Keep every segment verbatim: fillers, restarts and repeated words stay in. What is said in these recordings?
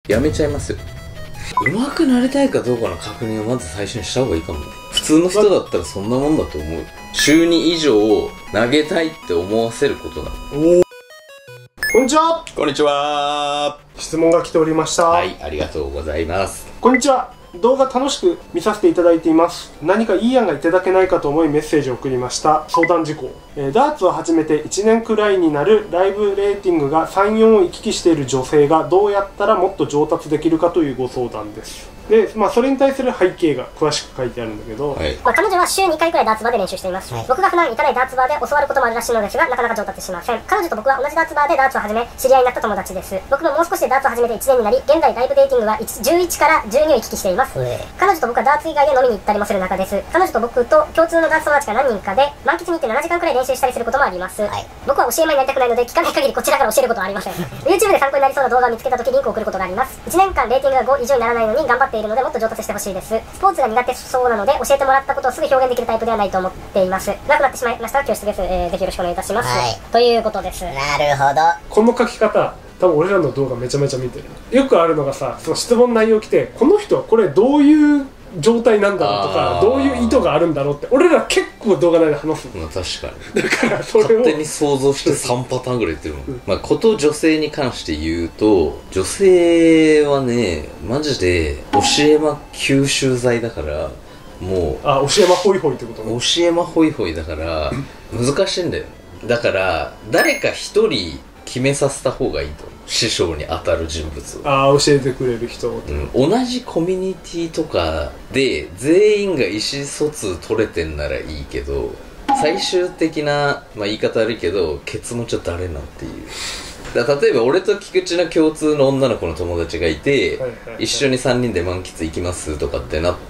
やめちゃいますよ。上手くなりたいかどうかの確認をまず最初にした方がいいかもね。普通の人だったらそんなもんだと思う。週に以上投げたいって思わせることだ。 おお、こんにちは。 こんにちは。 質問が来ておりました。 はい、ありがとうございます。 こんにちは。動画楽しく見させていただいています。何かいい案がいただけないかと思いメッセージを送りました。相談事項、えー、ダーツを始めていちねんくらいになるライブレーティングがさん、よんを行き来している女性がどうやったらもっと上達できるかというご相談です。で、まあ、それに対する背景が詳しく書いてあるんだけど、はい、 まあ、彼女は週にかいくらいダーツバーで練習しています、はい、僕が普段行かないダーツバーで教わることもあるらしいのですが、なかなか上達しません。彼女と僕は同じダーツバーでダーツを始め知り合いになった友達です。僕ももう少しでダーツを始めていちねんになり、現在ライブデーティングはじゅういちからじゅうにを行き来しています。彼女と僕はダーツ以外で飲みに行ったりもする仲です。彼女と僕と共通のダーツ友達が何人かで満喫に行ってななじかんくらい練習したりすることもあります、はい、僕は教え間になりたくないので聞かない限りこちらから教えることはありませんYouTube で参考になりそうな動画を見つけた時リンクを送ることがあります。いちねんかんレーティングがご以上にならないのに頑張っているのでもっと上達してほしいです。スポーツが苦手そうなので教えてもらったことをすぐ表現できるタイプではないと思っています。長くなってしまいましたが恐縮です、えー、ぜひよろしくお願いいたします、はい、ということです。 なるほど。 この書き方多分俺らの動画めちゃめちゃ見てる。よくあるのがさ、その質問内容来て、この人はこれどういう状態なんだろうとか、どういう意図があるんだろうって俺ら結構動画内で話す。 まあ確かに。 だからそれを勝手に想像してさんパターンぐらい言ってるもん、うん、まあこと女性に関して言うと、女性はねマジで教え間吸収剤だから、もうあ、教え間ホイホイってことね。 教え間ホイホイだから難しいんだよ。だから誰か一人決めさせた方がいいと思う。師匠に当たる人物を、 ああ教えてくれる人、 うん、同じコミュニティとかで全員が意思疎通取れてんならいいけど、最終的な、まあ、言い方悪いけどケツ持ちは誰なんていう。だから例えば俺と菊池の共通の女の子の友達がいて、一緒にさんにんで満喫行きますとかってなって、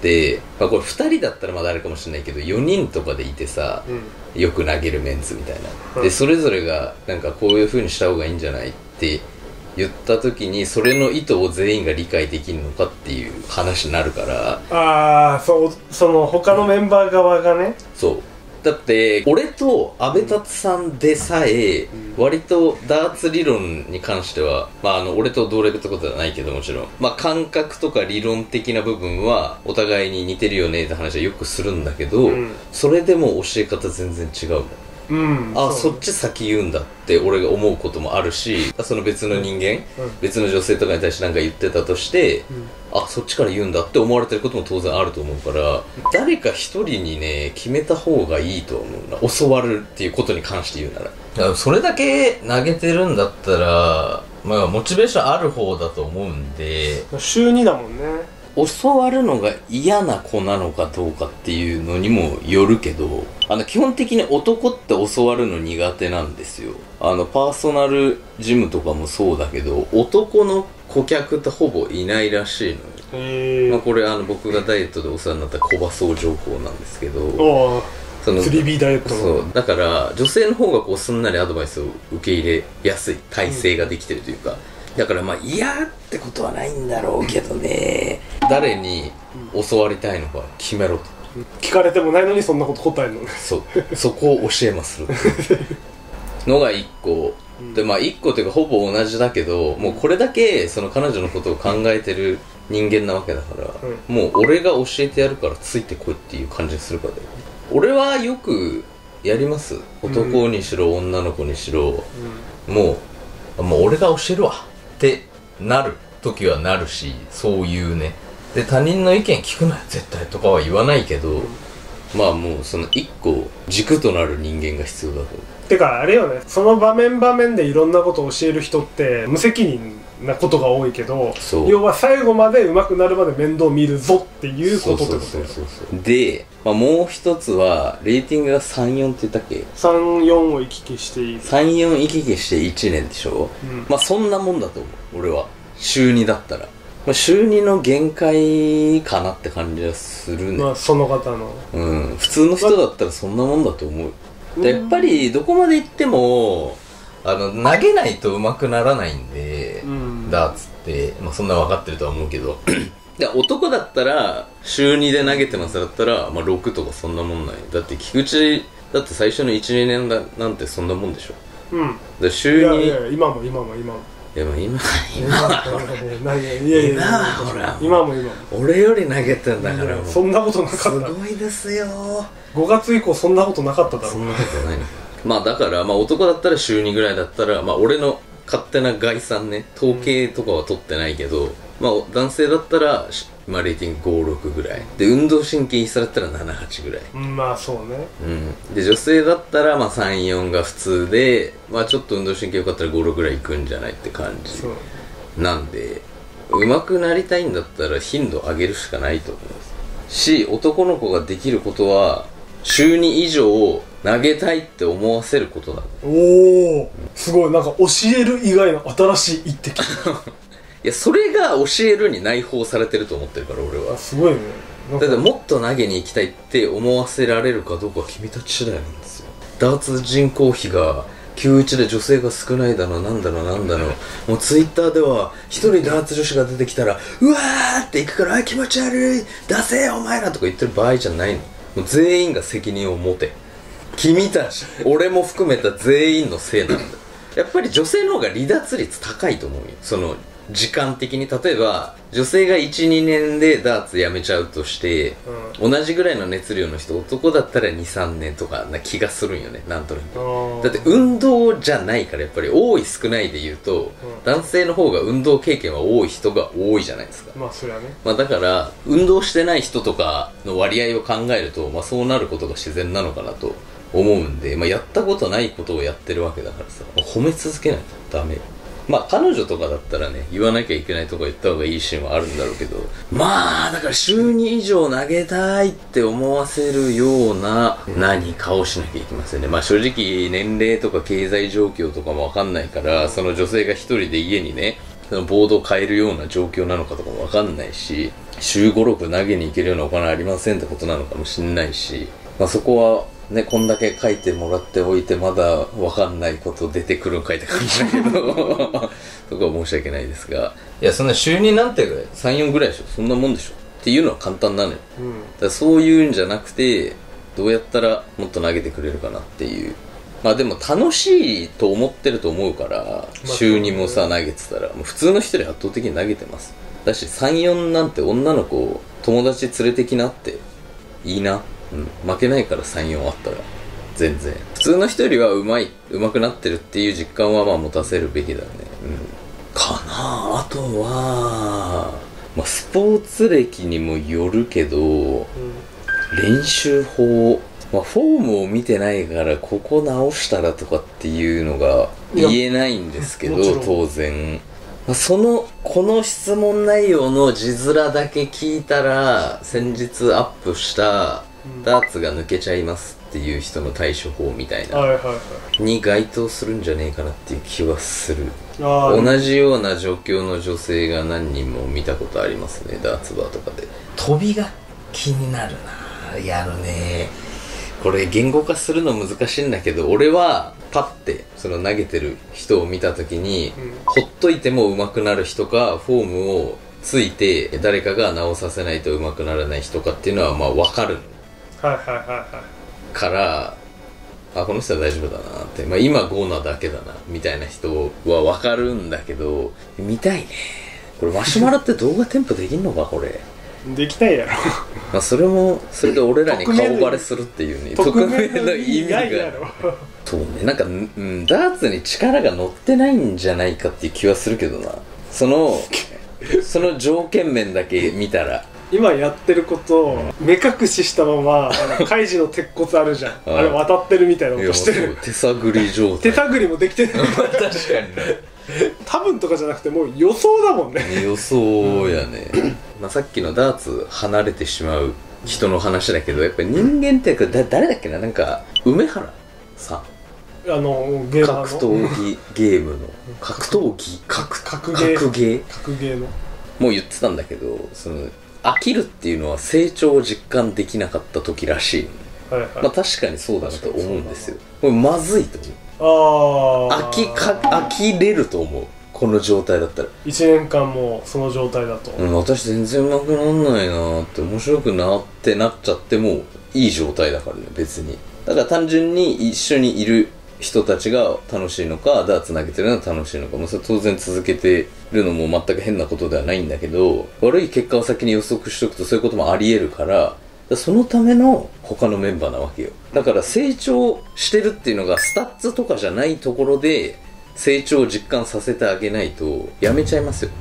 まあ、これふたりだったらまだあれかもしれないけどよにんとかでいてさ、うん、よく投げるメンツみたいな、でそれぞれがなんかこういう風にした方がいいんじゃないって言った時に、それの意図を全員が理解できるのかっていう話になるから。 ああ、そう、その他のメンバー側がね、 そうだって俺と阿部達さんでさえ割とダーツ理論に関しては、まああの俺と同レベルってことはないけど、もちろんまあ感覚とか理論的な部分はお互いに似てるよねって話はよくするんだけど、うん、それでも教え方全然違うもん。うん、あ、そっち先言うんだって俺が思うこともあるし、その別の人間、うん、別の女性とかに対して何か言ってたとして、うん、あ、そっちから言うんだって思われてることも当然あると思うから、誰か一人にね決めた方がいいと思うな、教わるっていうことに関して言うなら。だからそれだけ投げてるんだったら、まあモチベーションある方だと思うんで。 週にだもんね。 教わるのが嫌な子なのかどうかっていうのにもよるけど、あの基本的に男って教わるの苦手なんですよ。あのパーソナルジムとかもそうだけど、男の顧客ってほぼいないらしいのよ。へー、まあ、これあの僕がダイエットでお世話になった小バソ情報なんですけど、その スリービー ダイエットの、そうだから女性の方がこうすんなりアドバイスを受け入れやすい体制ができてるというか、うん、だからまあ嫌ってことはないんだろうけどね、誰に教わりたいのか決めろと。 聞かれてもないのにそんなこと答えるのね。 そうそこを教えますのがいっこで、まあいっこというかほぼ同じだけど、もうこれだけその彼女のことを考えてる人間なわけだから、うん、もう俺が教えてやるからついてこいっていう感じにするからだよ。俺はよくやります、男にしろ、うん、女の子にしろ、うん、もうもう俺が教えるわってなる時はなるし、そういうね、で他人の意見聞くなよ絶対とかは言わないけど、うん、まあもうその一個軸となる人間が必要だと。 てかあれよね、その場面場面でいろんなことを教える人って無責任なことが多いけど、要は最後まで上手くなるまで面倒見るぞっていうことってことよ。そうそうそうで、まあ、もう一つはレーティングがさん、よんって言ったっけ。 さん、よんを行き来している。 さん、よん行き来していちねんでしょ、うん、まあそんなもんだと思う俺は。週にだったらまあ、週にの限界かなって感じはするね。 まあその方の、 うん、普通の人だったらそんなもんだと思う。でやっぱりどこまで行ってもあの投げないと上手くならないんで、うん、ダーツって、まあ、そんな分かってるとは思うけどで男だったら週にで投げてますだったら、まあ、ろくとかそんなもんない。だって菊池だって最初のいち、にねんだなんてそんなもんでしょ。うん。で週に、 いやいや今も今も今もでも今今はほらいやいやいや今はほら今も今も俺より投げてんだからもうそんなことなかった。 すごいですよ。 ごがつ以降そんなことなかっただろう。 そんなことないの。まあだからまあ男だったら週にぐらいだったらまあ俺の勝手な概算ね、統計とかは取ってないけど、まあ男性だったらまあレーティングご、ろくぐらいで、運動神経いい人だったらなな、はちぐらい、 うん、まあそうね。 うんで女性だったらまあさん、よんが普通で、まあちょっと運動神経良かったらご、ろくぐらいいくんじゃないって感じなんで、上手くなりたいんだったら頻度上げるしかないと思いますし、男の子ができることは週に以上投げたいって思わせることだ。 おお、すごい。なんか教える以外の新しい一滴いや、それが教えるに内包されてると思ってるから俺は。 すごいね。 だってもっと投げに行きたいって思わせられるかどうかは君たち次第なんですよ。ダーツ人口比がきゅういちで女性が少ないだのなんだのなんだの、もうツイッターでは一人ダーツ女子が出てきたらうわーって行くから気持ち悪い出せよお前らとか言ってる場合じゃないの。もう全員が責任を持て。君たち俺も含めた全員のせいなんだ。やっぱり女性の方が離脱率高いと思うよ。その時間的に例えば女性がいち、にねんでダーツやめちゃうとして、うん、同じぐらいの熱量の人男だったらに、さんねんとかな気がするんよね、なんとなく。だって運動じゃないから、やっぱり多い少ないで言うと、うん、男性の方が運動経験は多い人が多いじゃないですか。 まあそれはね。 まあだから運動してない人とかの割合を考えると、まあそうなることが自然なのかなと思うんで、まあやったことないことをやってるわけだからさ、褒め続けないとダメ。まあ彼女とかだったらね、言わなきゃいけないとか言った方がいいシーンはあるんだろうけど、まあだから週に以上投げたいって思わせるような何かをしなきゃいけませんね。まあ正直年齢とか経済状況とかもわかんないから、その女性が一人で家にね、そのボードを変えるような状況なのかとかもわかんないし、週ご、ろく投げに行けるようなお金ありませんってことなのかもしんないし、まあそこはね、こんだけ書いてもらっておいてまだわかんないこと出てくるんかいって感じだけどそこは申し訳ないですが、いやそんな週に何点ぐらいさん、よんぐらいでしょ、そんなもんでしょっていうのは簡単なのよ、うん、だからそういうんじゃなくてどうやったらもっと投げてくれるかなっていう。まあでも楽しいと思ってると思うから、週にもさ投げてたらもう普通の人より圧倒的に投げてます。だしさん、よんなんて女の子友達連れてきなっていいな、うん、負けないからさん、よんあったら全然普通の人よりはうまい、うまくなってるっていう実感はまあ持たせるべきだね、うん、かなあ。あとは、まあ、スポーツ歴にもよるけど、うん、練習法、まあ、フォームを見てないからここ直したらとかっていうのが言えないんですけど、当然そのこの質問内容の字面だけ聞いたら先日アップしたダーツが抜けちゃいますっていう人の対処法みたいなに該当するんじゃねえかなっていう気はする。同じような状況の女性が何人も見たことありますね、ダーツバーとかで。飛びが気になるな、やるね。これ言語化するの難しいんだけど、俺はパッてその投げてる人を見た時に、うん、ほっといても上手くなる人かフォームをついて誰かが直させないと上手くならない人かっていうのはまあ分かるはいはいはいはいからあこの人は大丈夫だなって、まあ、今ごなだけだなみたいな人は分かるんだけど、見たいねこれ。マシュマロって動画添付できんのかこれ。できたいやろまあそれもそれで俺らに顔バレするっていうね、匿名の意味がそうね、なんか、うん、ダーツに力が乗ってないんじゃないかっていう気はするけどな、そのその条件面だけ見たら。 今やってることを目隠ししたままカイジの鉄骨あるじゃんあ, あれ渡ってるみたいなことしてる。 手探り状態。 手探りもできてる確かにね多分とかじゃなくてもう予想だもんね。 予想やね、うんまあ、さっきのダーツ離れてしまう人の話だけど、やっぱり人間っていうかだ誰だっけな、なんか梅原さん、 あのゲーマーの格闘技ゲームの格闘技格格ゲー格ゲー格ゲーのもう言ってたんだけど、その飽きるっていうのは成長を実感できなかった時らしい、はいはい、まあ確かにそうだなと思うんですよ。これまずいと思う。あ飽きか飽きれると思う、この状態だったら。 いちねんかんもその状態だと、 うん、私全然上手くなんないなーって面白くなってなっちゃってもいい状態だからね別に。だから単純に一緒にいる人たちが楽しいのか、ダーツ投げてるのが楽しいのか、もうそれ当然続けてるのも全く変なことではないんだけど、悪い結果を先に予測しておくとそういうこともあり得るから、そのための他のメンバーなわけよ。だから成長してるっていうのがスタッツとかじゃないところで成長を実感させてあげないとやめちゃいますよ。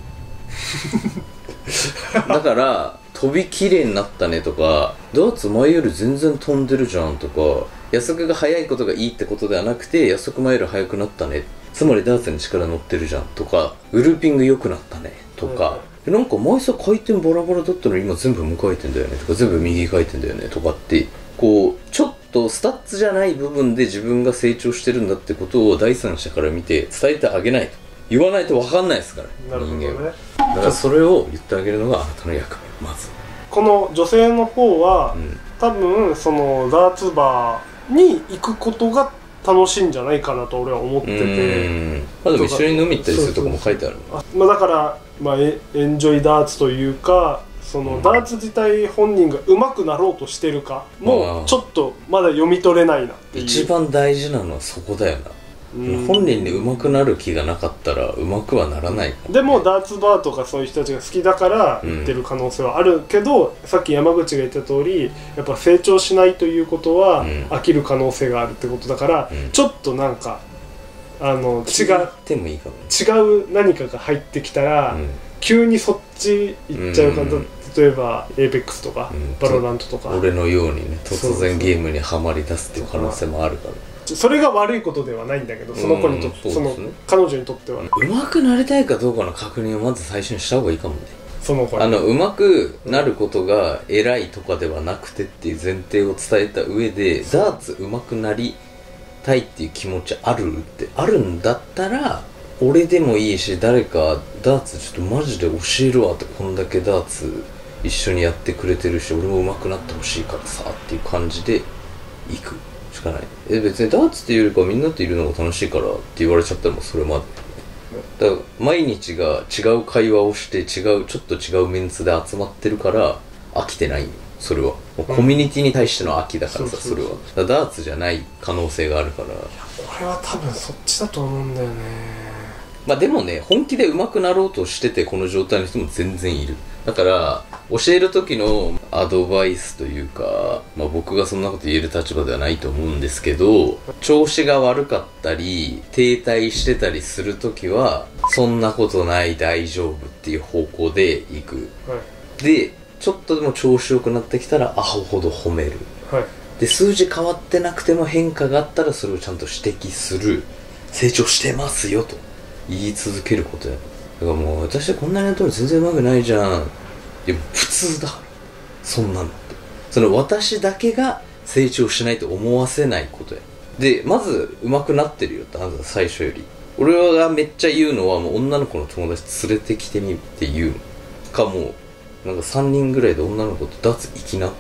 だから飛びきれいになったねとか、ダーツ前より全然飛んでるじゃんとか、予測が速いことがいいってことではなくて、予測前より速くなったね、つまりダーツに力乗ってるじゃんとか、ウルーピング良くなったねとか、うん、なんか前さ回転バラバラだったのに今全部無回転だよねとか、全部右回転だよねとかって、こうちょっとスタッツじゃない部分で自分が成長してるんだってことを第三者から見て伝えてあげないと、言わないと分かんないですから、 なるほどね、 人間は。だからそれを言ってあげるのがあなたの役目。まずこの女性の方は、うん、多分そのダーツバーに行くことが楽しいんじゃないかなと俺は思ってて、うん、 まあ、でも一緒に飲み行ったりするとこも書いてある。 あ、まあ、だから、まあ、エンジョイダーツというか、その、うん、ダーツ自体本人が上手くなろうとしてるかもちょっとまだ読み取れないなっていう。 一番大事なのはそこだよな。本人に上手くなる気がなかったら上手くはならないから、ね、 でもダーツバーとかそういう人たちが好きだから行ってる可能性はあるけど、うん、さっき山口が言った通りやっぱ成長しないということは飽きる可能性があるってことだから、うん、ちょっとなんかあの違うてもいいかも、ね、 違う何かが入ってきたら、うん、急にそっち行っちゃうか、うん、例えば エーペックス とか、うん、バロラントとか俺のようにね突然ゲームにはまり出すっていう可能性もあるから、 それが悪いことではないんだけど、その子にとって、その彼女にとっては上手くなりたいかどうかの確認をまず最初にした方がいいかもね。 その子にあの上手くなることが偉いとかではなくてっていう前提を伝えた上で、ダーツ上手くなりたいっていう気持ちあるってあるんだったら、俺でもいいし誰かダーツちょっとマジで教えるわって、こんだけダーツ一緒にやってくれてるし俺も上手くなってほしいからさっていう感じで行くしかない。え別にダーツっていうよりかみんなといるのが楽しいからって言われちゃったらもうそれまで、だから毎日が違う会話をして違うちょっと違うメンツで集まってるから飽きてないよ。それはもうコミュニティに対しての飽きだからさ、それはだダーツじゃない可能性があるから。いやこれは多分そっちだと思うんだよね。 まあでもね、本気で上手くなろうとしててこの状態の人も全然いる。だから教える時のアドバイスというか、まあ、僕がそんなこと言える立場ではないと思うんですけど、調子が悪かったり停滞してたりする時はそんなことない大丈夫っていう方向でいく、はい、でちょっとでも調子良くなってきたらアホほど褒める、はい、で数字変わってなくても変化があったらそれをちゃんと指摘する、成長してますよと言い続けることや。だからもう私はこんなにやったの全然うまくないじゃん。いや普通だからそんなのって、その私だけが成長しないと思わせないことや。でまず上手くなってるよってあなた最初より。俺がめっちゃ言うのはもう女の子の友達連れてきてみって言うのか、もうなんかさんにんぐらいで女の子とダーツ行きなって、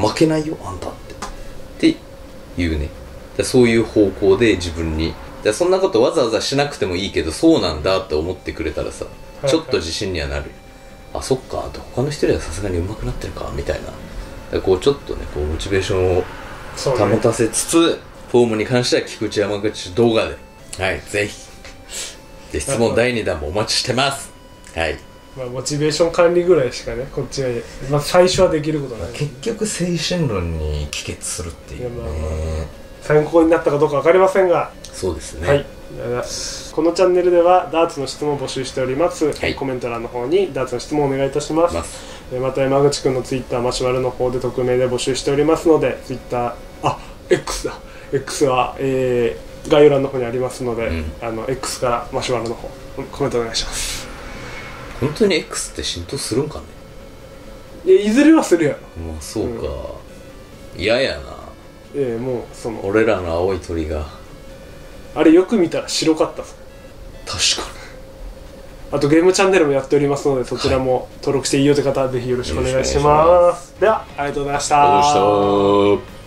負けないよあんたってって言うね。でそういう方向で自分に、でそんなことわざわざしなくてもいいけどそうなんだって思ってくれたらさ、ちょっと自信にはなる。あ、そっか、あと他の人よりはさすがに上手くなってるかみたいな、こうちょっとねこうモチベーションを保たせつつ、ね、フォームに関しては菊池山口動画で、はい、ぜひで質問だいにだんもお待ちしてます。はい、 まあ、モチベーション管理ぐらいしかねこっちは、まあ、最初はできることない、ね、 結局精神論に帰結するっていうね。いや、まあまあ、 参考になったかどうか分かりませんが、 そうですね、 はい、このチャンネルではダーツの質問を募集しております、はい、コメント欄の方にダーツの質問をお願いいたします。ま, また山口くんのツイッターマシュマロの方で匿名で募集しておりますので、ツイッターあ X だ X は、えー、概要欄の方にありますので、うん、あの X からマシュマロの方コメントお願いします。 本当に X って浸透するんかね。 いやいずれはするやろ。 まあそうか、嫌、うん、やな。 ええ、もうその俺らの青い鳥があれよく見たら白かったっす。確かに。 あとゲームチャンネルもやっておりますので、そちらも登録していいよという方はぜひよろしくお願いします。ではありがとうございました。 ありがとうございました。